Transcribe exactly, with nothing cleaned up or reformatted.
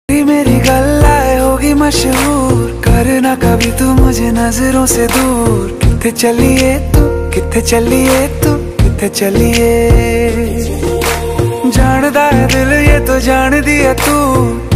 मेरी गल्लाए होगी मशहूर, करना कभी तू मुझे नजरों से दूर। किथे चलिए तू, किथे चलिए तू, किथे चलिए। जानदा है दिल ये तो जान दिया तू,